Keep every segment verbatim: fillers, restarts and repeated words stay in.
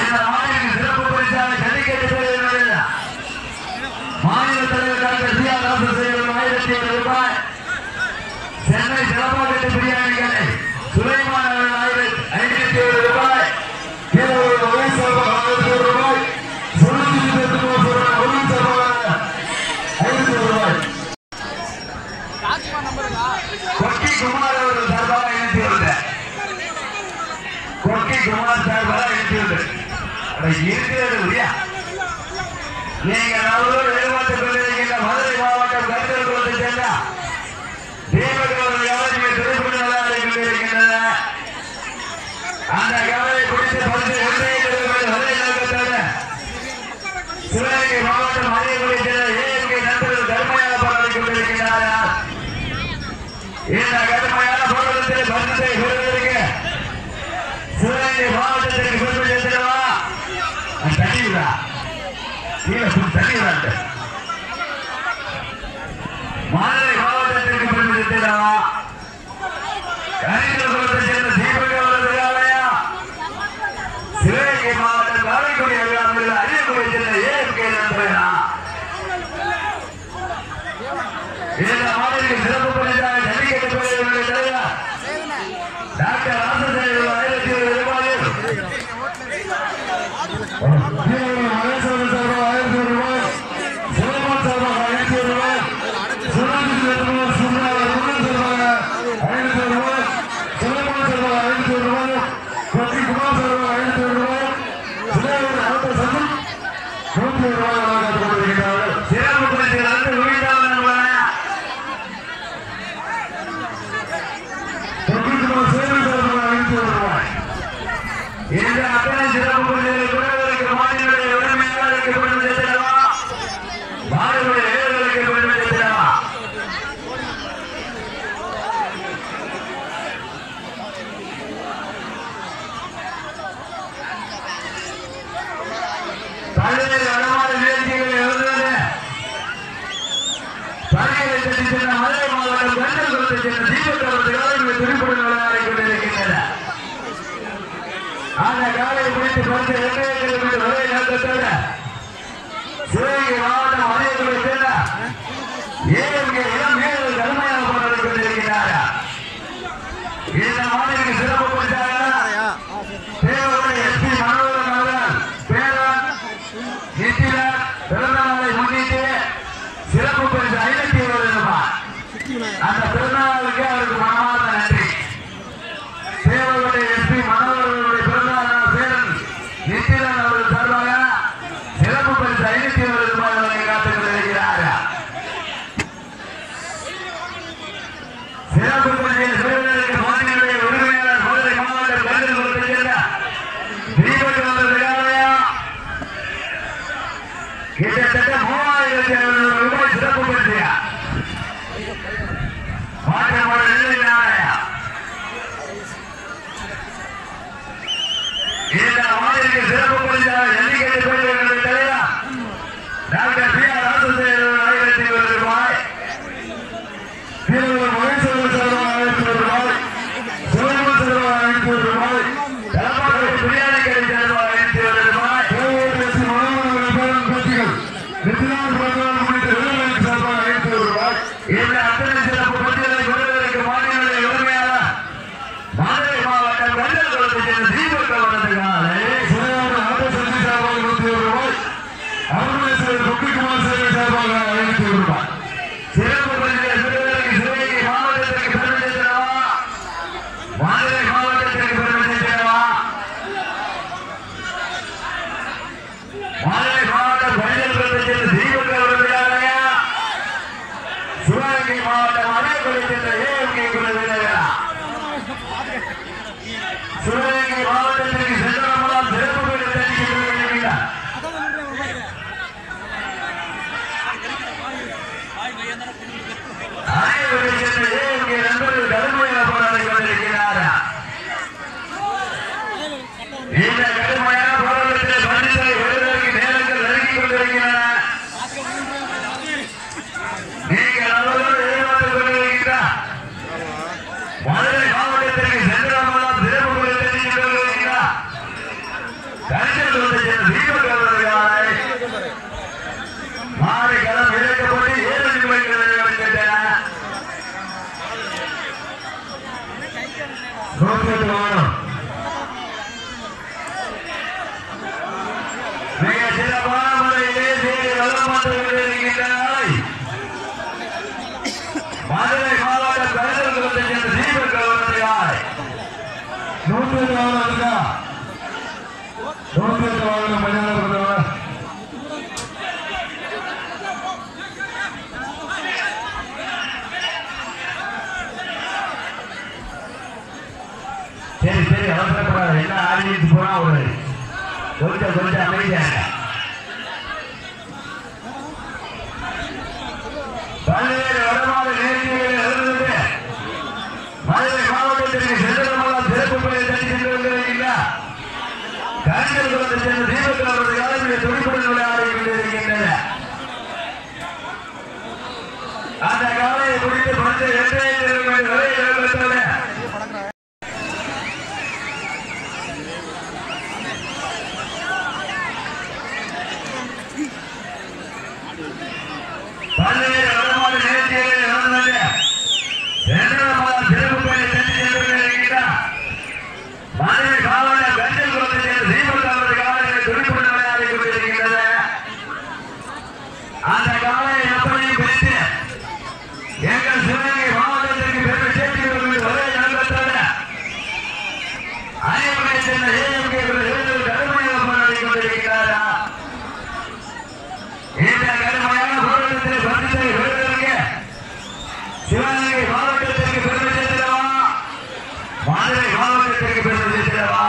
இந்த மாநிலத்தின் சிறப்பு பரிசாக ஜல்லிக்கட்டு மாநில தலைவர் டாக்டர் சி ஆர் ராசசேகரன் ஆயிரத்தி ஏழு ரூபாய். சென்னை சிறப்பாகட்டு பிரியாணி கடை சுலைமான் அவர்கள் ஆயிரத்தி ஐநூத்தி ஏழு ரூபாய். கீழூர் ஒளிசர்பாக ஆயிரத்தி ஒரு ரூபாய். சுருதி ஒளிசர்பாக ஐநூத்தி ரூபாய். கொக்கி குமார் அவர்கள் சார்பாக ஐநூத்தி ஒன்று. கொக்கி குமார் சார்பாக ஐநூத்தி ஒன்று. இருக்கிறது இல்லையா? நீங்கள் அவரோடு எதிர்பார்த்துக் கொண்டிருக்கின்ற மதுரை மாவட்டம் கருத்தல் குளத்தை சேர்ந்த தீபகவர்கள் யாரும் திரைப்பட விளையாடி கொண்டிருக்கின்றன. அந்த காலையை குறித்து பரிசு ஒன்றை மதுரை நோக்கத்தோடு சிவகங்கை மாவட்டம் மதுரை சேர்ந்த ஏஎம்கே நண்பர்கள் கடுமையாக போராடி கொண்டிருக்கின்றார்கள். இந்த கடுமையான போராட்டத்தில் பரிசத்தை பெறுவதற்கு சிவகங்கை மாவட்டத்திற்கு பெருமை சேர்த்திடவா தண்ணீரா தண்ணீர் மதுரை மாவட்டத்திற்கு பெருமை சேர்த்திடவா கணிதத்தை சேர்ந்த தீபக அவர்களாலயா சிவகங்கை மாவட்டம் காரைக்குடி அருகாமையில் அரியக்குடியை சேர்ந்த ஏஎம்கே நண்பர்களா இந்த மாநிலத்தின் சிறப்பு பரிசாக ஜல்லிக்கட்டு பேரவையுடைய தலைவர் டாக்டர் ராசசேகரன் ஆயிரத்தி ஏழு ரூபாய். மகேஸ்வரன் சார்பாக ஆயிரத்தி ஒரு ரூபாய். சுலைமான் சார்பாக ஐநூத்தி ஒரு ரூபாய். சுராஜி சார்பாக சார்பாக ஐநூத்தி ஒரு ரூபாய். சுலைமான் சார்பாக ஐநூத்தி ஒரு ரூபாய். கொக்கி குமார் சார்பாக ஐநூத்தி ஒரு ரூபாய். சுலைமான் அடுத்த சங்கம் நூத்தி ஒரு ரூபாய் வழங்கப்பட்டுக் கொண்டிருக்கிறார்கள். சிறப்பு பரிசுகள் உயிர்த்தாளர்கள் இந்த அத்தனை சிறப்பு பரிசுகளை பெறுவதற்கு மாநிலங்களுடைய உரிமையாளருக்கு பெருமை சேர்த்திடவா மாநிலங்களுடைய ஏழைகளுக்கு பெருமை சேர்த்திடவா பல்வேறு வடமாறு நிகழ்ச்சிகளை எழுதுவது பணிகளை கட்டி சென்ற மதுரை மாவட்டம் கண்டல் குளத்தை சேர்ந்த தீபத்தவர்கள் திருப்பதி விளையாடி கொண்டிருக்கின்றன. அந்த காலையை பிடித்து பரிசு எண்ணெய் வரை நோக்கத்தோட சிவகங்கை மாவட்டம் மதுரை சேர்ந்த ஏஎம்கே இளம் வீரர்கள் கடுமையாக போராடி கொண்டிருக்கிறார்கள். இந்த மாநிலத்திற்கு சிறப்பு பரிசாக தேவருடைய எஸ்பி மனோகரன் அவர்கள் பேரன் நித்திலன் பிறந்த நாளை முன்னிட்டு சிறப்பு பரிசு ஐநூத்தி இருபது ரூபாய். அந்த பிறந்தநாளுக்கு அவருக்கு மனமார்ந்த நன்றி. தேவருடைய எஸ்பி மனோகரனுடைய பிறந்தநாள் பேரன் நித்திலன் அவர்கள் சார்பாக சிறப்பு பரிசு ஐநூத்தி இருபது ரூபாய் வழங்கி காத்துக் கொண்டிருக்கிறார்கள். சிறப்பு பரிசை பெறுவதற்கு மாநிலங்களுடைய உரிமையாளர் மதுரை மாவட்டம் கருதல் குளத்தை சேர்ந்த தீபக் அவர்களாலயா கிட்டத்தட்ட மூவாயிரத்தி ஐநூறு ரூபாய் சிறப்பு பரிசையா மாற்றமான நிலையாலயா இந்த மாநிலத்திற்கு சிறப்பு பரிசாக ஜல்லிக்கட்டு பேரவையுடைய தலைவர் டாக்டர் சி ஆர் ராசசேகரன் ஆயிரத்தி ஒரு ரூபாய். கீழூர் மகேஸ்வரன் சார்பாக ஆயிரத்தி ஒரு ரூபாய். சுலைமான் சார்பாக ஆயிரத்தி ஒரு ரூபாய். தலப்பாக்கடை பிரியாணி கடை சார்பாக ஆயிரத்தி ஒரு ரூபாய். நித்திலான் பிரதமர் உள்ளிட்ட விருதுகளுக்கு சார்பாக ஆயிரத்தி ஒரு ரூபாய். இந்த அத்தனை சிறப்பு பரிசுகளை பெறுவதற்கு மாநிலங்களுடைய உரிமையாளர் மதுரை மாவட்டம் கண்டல் குளத்தை சேர்ந்த தீபக் அவர்களுக்காக நூத்தி ஒரு ரூபாய். அருணேஸ்வரர் கொக்கி குமார் சார்பாக ஐநூத்தி ஒரு ரூபாய். சிறப்பு பரிசுகளை பெறுவதற்கு சிவகங்கை மாவட்டத்திற்கு பெருமை சேர்த்திடவா மதுரை மாவட்டத்திற்கு பெருமை சேர்த்திடவா மதுரை மாவட்டம் கண்டல் குளத்தை சேர்ந்த தீபக் அவர்களுக்காக சிவகங்கை மாவட்டம் அணைக்குளத்தை சேர்ந்த ஏஎம்கே குழு வீரர்களா சிவகங்கை மாவட்டத்திற்கு சென்றவர்களால் சிறப்பு பரிசு தட்டி கொண்டிருக்கிறார். அனைவரும் சேர்ந்த ஏஎம்கே நண்பர்கள் கடுமையாக போராடி கொண்டிருக்கிறார்கள். இந்த கடுமையான போராட்டத்தில் பரிசுகளை பெறுவதற்கு நேரங்கள் நெருங்கிக் கொண்டிருக்கின்றன. நீங்கள் அவர்களோடு எதிர்பார்த்துக் கொண்டிருக்கின்ற தீபக் அவர்களால் மாறி களம் இறக்கப்பட்டு ஏழு நிமிடங்கள் நிறைவடைந்தன. மிக சிறப்பான முறையிலே சீரை வளம் வந்து கொண்டிருக்கின்றனர். மதுரை மாவட்டம் கருதல்குளத்தை சேர்ந்த தீபக் அவர்களால் நூற்றி வாகனம் நூற்றி வாகனம் மனிதர்கள் சரி சரி அவசரப்படாது. என்ன ஆடிட்டு போனா ஒரு கொஞ்சம் கொஞ்சம் அமைதியாக பல்வேறு வடமாறு நேர்ச்சிகளில் இருந்து மதுரை மாவட்டத்திற்கு சென்றதெல்லாம் சிறப்பு பணியை தனி சென்று கொண்டிருக்கின்றார். கலைஞர் குலத்தை சேர்ந்த தீபக் அவர்கள் காலத்திலே துடிப்புடன் விளையாடி கொண்டிருக்கின்றன. அந்த காலையை முடித்து பந்து இரண்டாயிரத்தி வரை பல்வேறு வடமாறு நேர்ச்சிகளில் இருந்து சென்றதெல்லாம் சிறப்பு பணியை தனி சென்று கொண்டிருக்கின்றார். மதுரை மாவட்டம் கலைஞர் குலத்தை சேர்ந்த தீபக் அவர்கள் காலத்திலே துடிப்புடன் விளையாடி கொண்டிருக்கின்றன. அந்த காலையை எப்படியும் பிடித்து எங்கள் சிவகங்கை மாவட்டத்திற்கு பெருமை சேர்த்து ஒரே நண்பத்தோட அனைவரை சேர்ந்த ஏஎம்கே கடுமையாக போராடி கொண்டிருக்கிறாரா? இந்த கடுமையான போராட்டத்தில் பரிசை பெறுவதற்கு சிவகங்கை மாவட்டத்திற்கு பெருமை சேர்த்திடவா, மதுரை மாவட்டத்திற்கு பெருமை சேர்த்திடவா?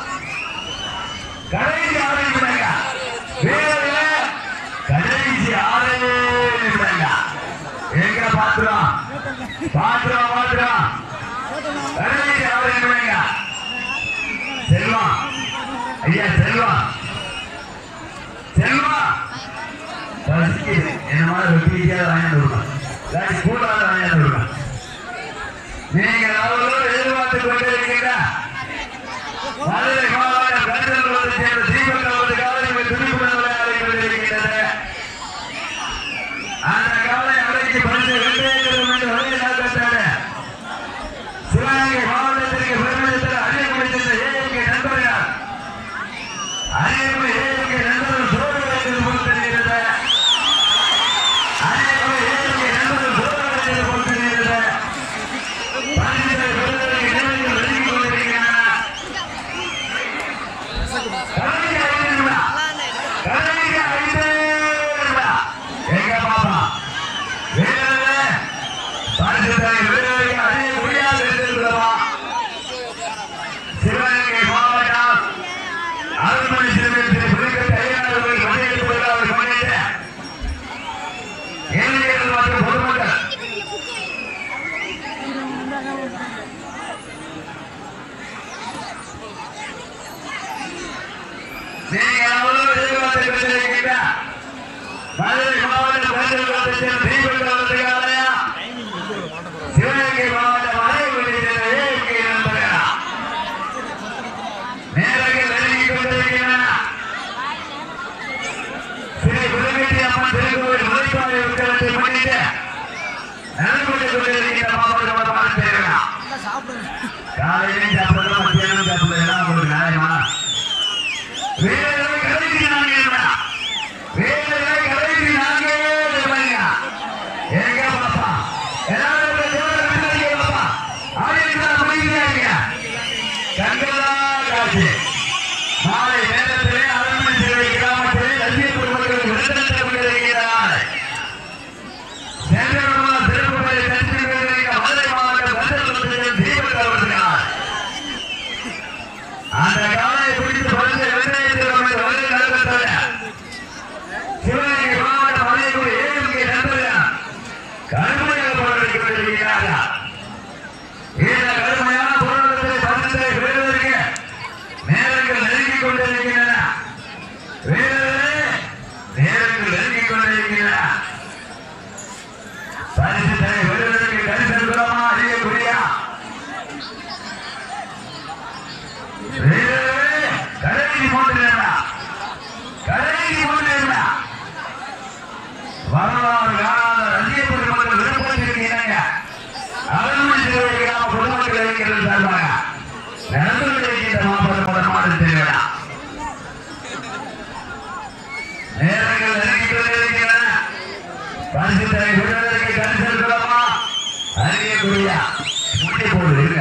கடைசி ஆறு நிமிடங்க வேறு கடைசி ஆறு நிமிடங்க எங்க பாத்துறோம் பாத்துறோம் பாத்துறோம் கடைசி ஆறு நிமிடங்க. செல்வம் ஐயா செல்வம் செல்வம் பசிக்குது. என்ன மாதிரி ரொட்டியாக வாங்கிட்டு இருக்கோம், இல்லாட்டி கூட்டாத வாங்கிட்டு இருக்கோம். நீங்கள் அவர்களோடு எதிர்பார்த்து கொண்டிருக்கின்ற மதுரை மாவட்டம் கலைஞர் குலத்தை சேர்ந்த தீபக் அவரது காலையில் துடிப்புடன் விளையாடி கொண்டிருக்கின்றது. அந்த காலை அடைக்கு பரிசு வெற்றியேற்றம் என்று ஒரே நோக்கத்தோடு சிவகங்கை மாவட்டத்திற்கு பெருமை தர அணியக்குடி சென்ற ஏஎம்கே நண்பர்கள் அணியக்குடி ஏஎம்கே நண்பர்கள் சோறு வைத்தது போல் தெரிகிறது. அணியக்குடி ஏஎம்கே நண்பர்கள் சோறு வைத்தது போல் தெரிகிறது. பரிசுகளை பெறுவதற்கு நிலையில் வெளியே கொண்டிருக்கின்றன. கலைஞர் ஐந்து நிமிடம் கலைஞர் ஐந்து நிமிடம் எங்க பாப்பா வேறு பரிசுகளை பெறுவதற்கு அணிய முடியாது இருந்திருக்கிறவா? சிவகங்கை மாவட்டம் அருள்மணி சிறுவத்தில் புதுக்க கையாளர்கள் மனிதர்கள் முன்னிட்டு இளைஞர்கள் மற்றும் பொதுமக்கள் நீங்கள் அவ்வளவு எதிர்பார்த்துக் கொண்டிருக்கின்ற மதுரை மாவட்டம் கலைஞர் குலத்தை சேர்ந்த தீபக் அவர்கள் ஆலயா சிவகங்கை மாவட்டம் அணையக்குடி சேர்ந்த ஏஎம்கே நண்பர்களா நேரங்கள் நெருங்கிக் கொண்டிருக்கின்றன. ஸ்ரீ புதுக்கோட்டை அம்மன் திருக்கோவில் முறைப்பாடு உட்கலத்தை முன்னிட்டு நடைபெற்றுக் கொண்டிருக்கின்ற மாவட்ட மாவட்டங்களா காலையிலும் சாப்பிடுறோம், மத்தியானம் சாப்பிடுறது எல்லாம் உங்களுக்கு நியாயமா? வேலை கடைசி நான்கு நிமிடம் வேலை கடைசி நான்கே நிமிடங்க எங்க பாப்பா எல்லாரும் பாப்பா ஆடியோ முடிக்கிறாங்க. கண்களா காட்சி மாலை நேரத்திலே அருள்மணி சிறுவை கிராமத்திலே லட்சியப்பூர் மக்கள் விருந்தளித்துக் கொண்டிருக்கிறார். சென்றவர்கள் திருப்பதி தரிசித்து கொண்டிருக்கிற மதுரை மாவட்டம் கந்தர்வத்தில் தீபக் அவர்கள் அந்த காலை பிடித்து பரிசு இரண்டாயிரத்தி நேரங்கள் நெருங்கிக் கொண்டிருக்கின்றன. பரிசு தலை விடுவதற்கு கரிசல் சொல்லமா அறியக்கூடிய முட்டி போடு இருக்க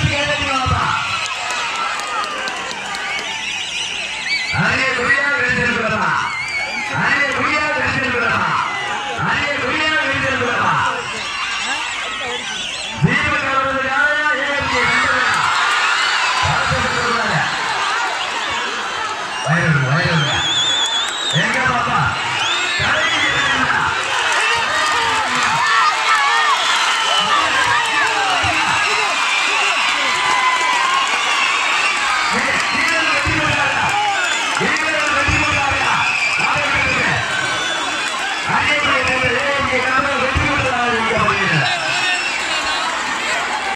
அறியக்கூடிய